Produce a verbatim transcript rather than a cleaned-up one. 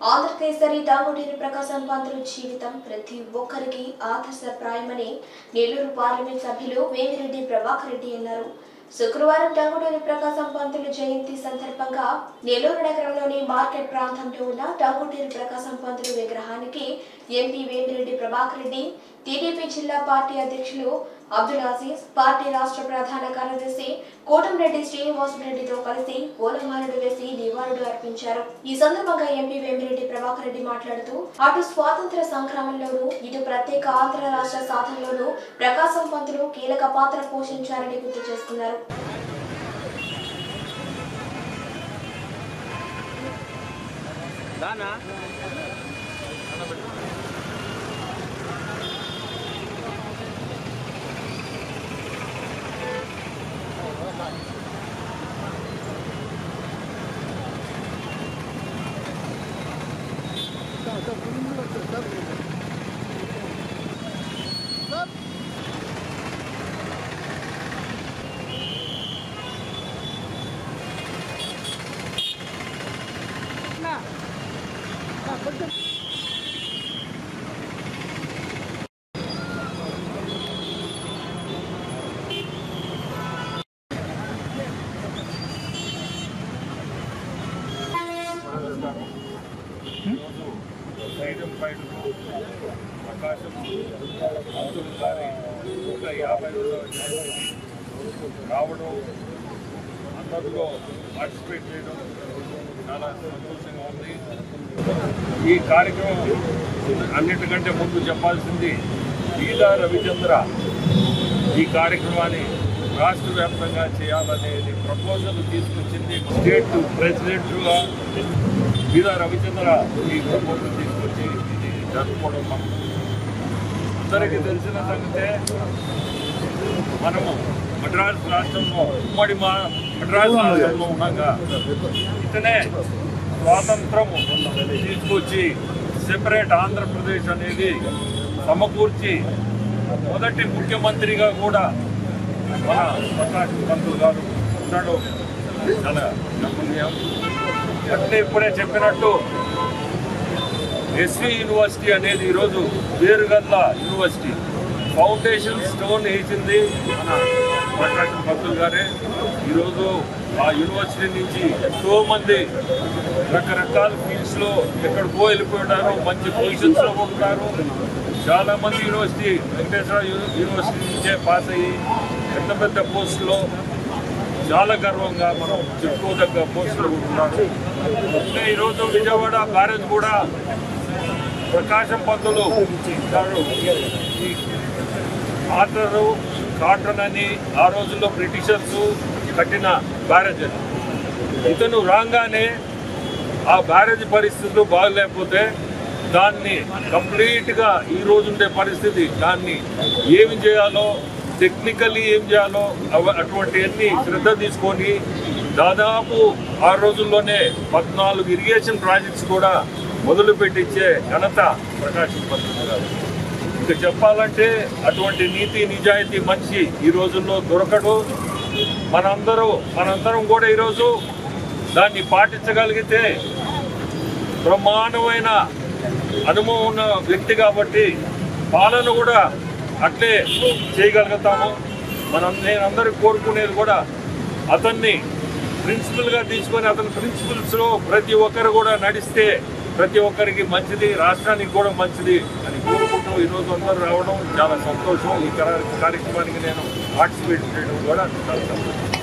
ఆంధ్రకేసరి డాంగుటూరి ప్రకాశం పంతులు జీవితం ప్రతి ఒక్కరికి ఆదర్శప్రాయమని నెల్లూరు పార్లమెంట్ సభ్యులు వేమిరెడ్డి ప్రభాకర్ రెడ్డి అన్నారు. శుక్రవారం డాంగుటూరి ప్రకాశం పంతులు జయంతి సందర్భంగా నెల్లూరు నగరంలోని మార్కెట్ ప్రాంతంలో ఉన్న డాంగుటూరి ప్రకాశం పంతులు విగ్రహానికి ఎంపీ వేమిరెడ్డి ప్రభాకర్ రెడ్డి, టీడీపీ జిల్లా పార్టీ అధ్యక్షులు అబ్దుల్ అజీజ్, పార్టీ రాష్ట్ర ప్రధాన కార్యదర్శి కోటంరెడ్డి శ్రీనివాసరెడ్డితో కలిసి పూలమాలలు వేసి నివాళులు అర్పించారు. ఈ సందర్భంగా ఎంపీ వేమిరెడ్డి ప్రభాకర్ రెడ్డి మాట్లాడుతూ అటు స్వాతంత్ర సంగ్రామంలోనూ ఇటు ప్రత్యేక ఆంధ్ర రాష్ట్ర సాధనలోనూ ప్రకాశం పంతులు కీలక పాత్ర పోషించారని గుర్తు చేసుకున్నారు. ఫ్రీడమ్ ఫైటర్లు ప్రకాశం పంతులు గారి నూట యాభై రావడం, అందరిలో పార్టిసిపేట్ చేయడం చాలా సంతోషంగా ఉంది. ఈ కార్యక్రమం అన్నిటికంటే ముందు చెప్పాల్సింది బీదా రవిచంద్ర ఈ కార్యక్రమాన్ని రాష్ట్ర వ్యాప్తంగా చేయాలనేది ప్రపోజల్ తీసుకొచ్చింది. స్టేట్ ప్రెసిడెంట్గా బీదా రవిచంద్ర ఈ ప్రపోజల్ తీసుకొచ్చి ఇది జరుపుకోవడం మనకు అందరికీ తెలిసిన సంగతే. మనము మద్రాస్ రాష్ట్రంలో ఉమ్మడి మా మద్రాస్ రాష్ట్రంలో ఉండగా ఇతనే స్వాతంత్రము తీసుకొచ్చి సెపరేట్ ఆంధ్రప్రదేశ్ అనేది సమకూర్చి మొదటి ముఖ్యమంత్రిగా కూడా మన ప్రకాశం పంతులు గారు ఉండడం చాలా గమనీయం. అంటే ఇప్పుడే చెప్పినట్టు ఎస్వి యూనివర్సిటీ అనేది ఈరోజు వేరుగల్ల యూనివర్సిటీ ఫౌండేషన్ స్టోన్ వేసింది మన ప్రకాశం పంతులు గారే. ఈరోజు ఆ యూనివర్సిటీ నుంచి ఎంతో మంది రకరకాల ఫీల్డ్స్లో ఎక్కడికో వెళ్ళిపోయినారు, మంచి పొజిషన్స్లో ఉంటారు. చాలామంది యూనివర్సిటీ వెంకటేశ్వర యూనివర్సిటీ నుంచే పాస్ అయ్యి పెద్ద పెద్ద పోస్టులో చాలా గర్వంగా మనం చెప్పుకోదగ్గ పోస్టులు ఉంటున్నారు. ఈరోజు విజయవాడ బ్యారేజ్ కూడా ప్రకాశం పంతులు గారు ఈ ఆటరు కాటన్ అని ఆ రోజుల్లో బ్రిటిషర్స్ కట్టిన బ్యారేజ్ అని ఇతను రాగానే ఆ బ్యారేజ్ పరిస్థితులు బాగలేకపోతే దాన్ని కంప్లీట్గా ఈ రోజు ఉండే పరిస్థితి దాన్ని ఏమి చేయాలో టెక్నికల్లీ ఏం చేయాలో అటువంటి అన్ని శ్రద్ధ తీసుకొని దాదాపు ఆ రోజుల్లోనే పద్నాలుగు ఇరిగేషన్ ప్రాజెక్ట్స్ కూడా మొదలు పెట్టించే ఘనత ప్రకాశం పంతులు గారు. ఇంకా చెప్పాలంటే అటువంటి నీతి నిజాయితీ మనిషి ఈ రోజుల్లో దొరకడు. మనందరూ మనందరం కూడా ఈరోజు దాన్ని పాటించగలిగితే బ్రహ్మాండమైన అనుభవం ఉన్న వ్యక్తి కాబట్టి పాలన కూడా అట్లే చేయగలుగుతాము. మనం నేను అందరికి కోరుకునేది కూడా అతన్ని ప్రిన్సిపల్గా తీసుకొని అతని ప్రిన్సిపల్స్లో ప్రతి ఒక్కరు కూడా నడిస్తే ప్రతి ఒక్కరికి మంచిది, రాష్ట్రానికి కూడా మంచిది అని కోరుకుంటూ ఈరోజు అందరూ రావడం చాలా సంతోషం. ఈ కార్యక్రమానికి నేను పార్టిసిపేట్ చేయడం కూడా చాలా సంతోషం.